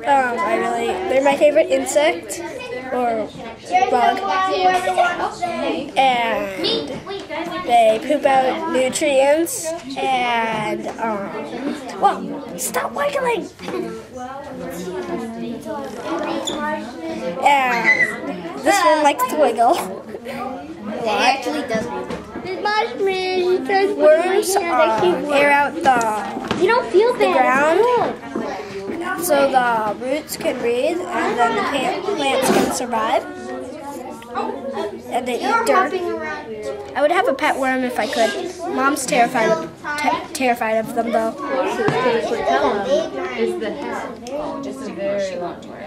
They're my favorite insect or bug, and they poop out nutrients, and, well, stop wiggling! And this one likes to wiggle. It actually does. Worms air out the ground, so the roots can breathe, and then the plants can survive. And they eat dirt. I would have a pet worm if I could. Mom's terrified of them, though. So the patella is the head. Just a very long way.